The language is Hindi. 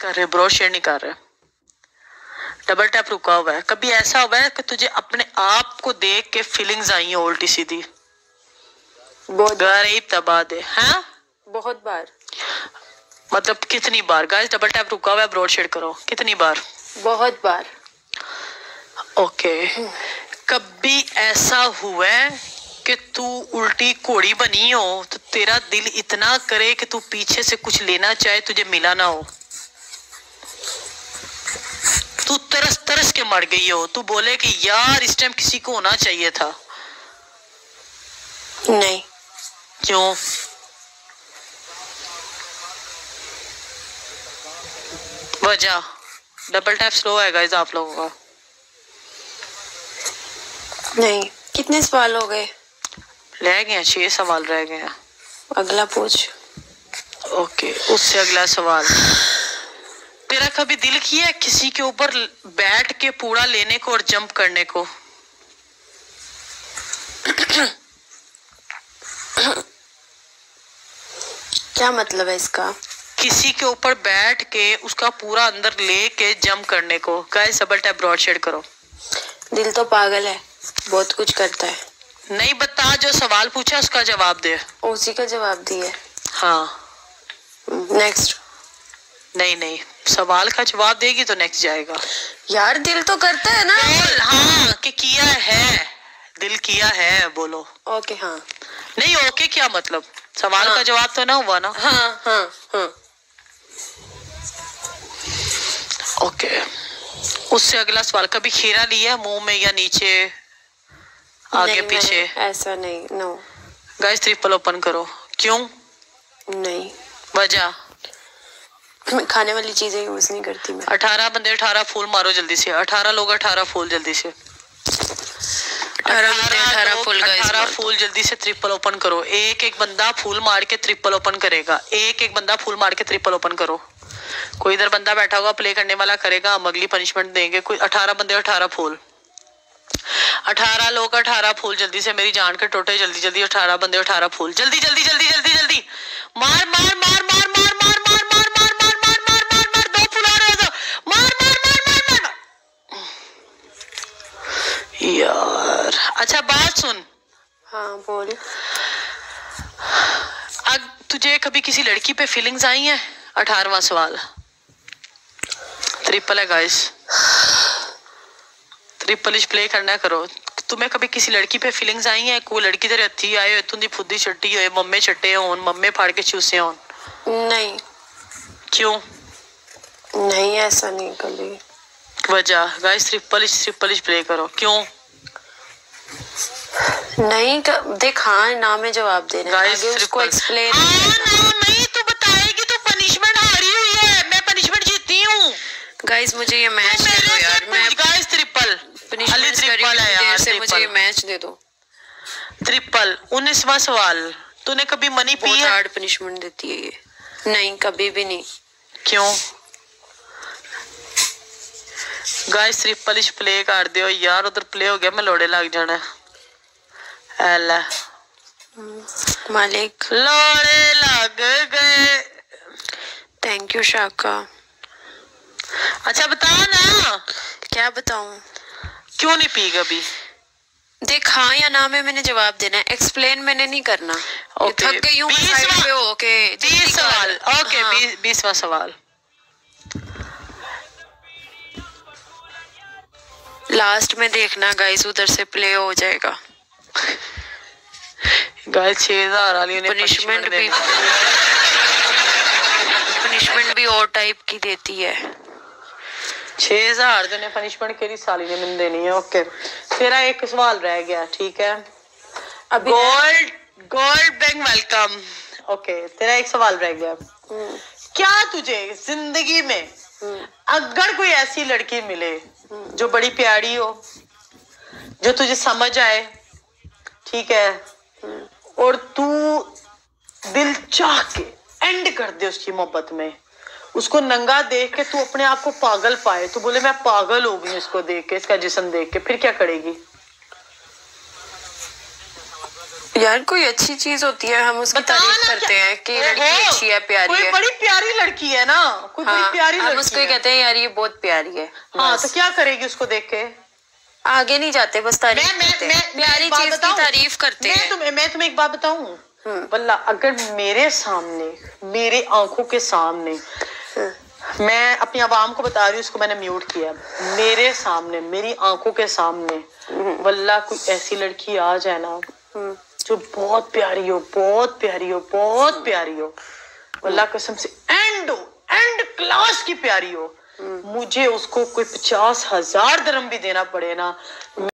कर रहे, ब्रॉड शेड नहीं कर रहे, डबल टैप रुका हुआ है। कभी ऐसा हुआ है कि तुझे अपने आप को देख के फीलिंग्स आई हो उल्टी सीधी? बहुत गरीब तबाह दे, हाँ बहुत बार। मतलब कितनी बार? गाइस डबल टैप रुका हुआ है, ब्रॉड शेड करो, कितनी बार? बहुत बार। ओके कभी ऐसा हुआ है कि तू उल्टी घोड़ी बनी हो तो तेरा दिल इतना करे कि तू पीछे से कुछ लेना चाहे, तुझे मिला ना हो, तू तरस तरस के मर गई हो, तू बोले कि यार इस टाइम किसी को होना चाहिए था? नहीं। क्यों? वजह? डबल टैप स्लो है गाइस आप लोगों का। नहीं। कितने सवाल हो गए? रह गए हैं 6 सवाल रह गए हैं। अगला पूछ। ओके उससे अगला सवाल, तेरा कभी दिल किया है किसी के ऊपर बैठ के पूरा लेने को और जंप करने को? क्या मतलब है इसका? किसी के ऊपर बैठ के उसका पूरा अंदर लेके जंप करने को। गाइस डबल टैप ब्रॉड शेड करो। दिल तो पागल है, बहुत कुछ करता है। नहीं बता, जो सवाल पूछा उसका जवाब दे। उसी का जवाब दिए। हाँ नेक्स्ट। नहीं नहीं, सवाल का जवाब देगी तो नेक्स्ट जाएगा। यार दिल तो करता है ना। हाँ कि किया है, दिल किया है बोलो। ओके हाँ। नहीं ओके क्या मतलब? सवाल का जवाब तो ना हुआ ना। हाँ हाँ हाँ। ओके उससे अगला सवाल, कभी खीरा लिया मुंह में या नीचे आगे नहीं, पीछे? ऐसा नहीं। नो। गाइस ट्रिपल ओपन करो। क्यों? नहीं। वजह? मैं खाने वाली चीजें यूज नहीं करती मैं। 18 बंदे 18 फूल मारो जल्दी से। 18 लोग 18 फूल जल्दी से। 18 फूल। 18 फूल जल्दी से ट्रिपल ओपन करो। एक एक बंदा फूल मार के ट्रिपल ओपन करेगा। एक एक बंदा फूल मार के ट्रिपल ओपन करो। कोई इधर बंदा बैठा होगा प्ले करने वाला करेगा, हम अगली पनिशमेंट देंगे। कोई 18 बंदे 18 फूल। 18 लोग 18 फूल जल्दी से, मेरी जान के टोटे जल्दी जल्दी। 18 बंदे 18 फूल जल्दी जल्दी जल्दी जल्दी जल्दी। मार मार मार मार मार मार मार मार मार मार मार मार मार मार। 2 फूल आ रहे हैं, मार मार मार मार मार। यार अच्छा बात सुन। हाँ बोल। अब तुझे कभी किसी लड़की पे फीलिंग्स आई हैं? 18वां सवाल ट्रिपल है गाइस, ट्रिपल इज प्ले करना करो। तुम्हें कभी किसी लड़की पे फीलिंग्स आई हैं? कोई लड़की तेरे हथी आए हो, तुंदी फुद्दी छट्टी हो, मम्मे छट्टे होन, मम्मे फाड़ के चूसे होन? नहीं। क्यों? नहीं ऐसा नहीं कभी। वजह? गाइस ट्रिपल इज प्ले करो। क्यों? नहीं देख हाँ ना में जवाब देना है, आगे उसको एक्सप्लेन। नहीं तो बताएगी तो पनिशमेंट हारी हुई है, मैं पनिशमेंट जीती हूँ। गाइस मुझे ये मैच दे दो यार। मैं गाइस ट्रिपल ट्रिपल है यार, से मुझे ये मैच दे दो। ट्रिपल 19वां सवाल, तूने कभी मनी पी है? हार्ड पनिशमेंट देती है ये। नहीं कभी भी नहीं। क्यों? गाइस ट्रिपल इज प्ले कर दियो यार, उधर प्ले हो गया मैं लोड़े लग जाना। एला मालिक लोड़े लग गए। थैंक यू शाका। अच्छा बता ना। क्या बताऊं? क्यों नहीं पी कभी? देख हाँ या ना में मैंने जवाब देना है, एक्सप्लेन मैंने नहीं करना। ओके थक गई हूं साइड पे हो। ओके 20 सवाल। ओके 20वां सवाल लास्ट में देखना गाइस, उधर से प्ले हो जाएगा। गाइस 6000 वाली ने पनिशमेंट भी और टाइप की देती है। 6000 ने पनिशमेंट केरी साली ने मैंने देनी है। ओके तेरा एक सवाल रह गया, ठीक है? अभी गोल्ड बैंक वेलकम। ओके तेरा एक सवाल रह गया। क्या तुझे जिंदगी में अगर कोई ऐसी लड़की मिले जो बड़ी प्यारी हो, जो तुझे समझ आए, ठीक है, और तू दिल चाह के एंड कर दे उसकी मोहब्बत में, उसको नंगा देख के तू अपने आप को पागल पाए, तू बोले मैं पागल हो गई इसको देख के, इसका जिस्म देख के, फिर क्या करेगी? यार कोई अच्छी चीज होती है हम उसकी तारीफ करते हैं कि लड़की अच्छी है, प्यारी कोई है। बड़ी प्यारी लड़की है ना, कोई बड़ी प्यारी लड़की हम उसको कहते हैं यार ये बहुत प्यारी है। हाँ तो क्या करेगी उसको देख के? आगे नहीं जाते, बस तारीफ करते हैं, प्यारी चीज की तारीफ करते हैं। मैं तुम्हें एक बात बताऊं, वल्ला अगर मेरे सामने, मेरे आंखों के सामने, मैं अपनी आवाम को बता रही हूँ, उसको मैंने म्यूट किया, मेरे सामने, मेरी आंखों के सामने वल्ला कोई ऐसी लड़की आ जाए ना जो बहुत प्यारी हो, बहुत प्यारी हो, बहुत प्यारी हो, वल्ला कसम से एंड क्लास की प्यारी हो, मुझे उसको कोई 50,000 दिरहम भी देना पड़े ना,